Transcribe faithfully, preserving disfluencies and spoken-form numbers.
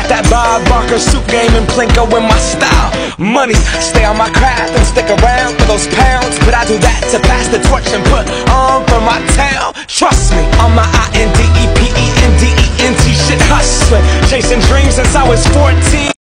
Got that Bob Barker suit game and Plinko in my style. Money, stay on my craft and stick around for those pounds. But I do that to pass the torch and put on for my town. Trust me, on my I N D E P E N D E N T shit hustling. Chasing dreams since I was fourteen.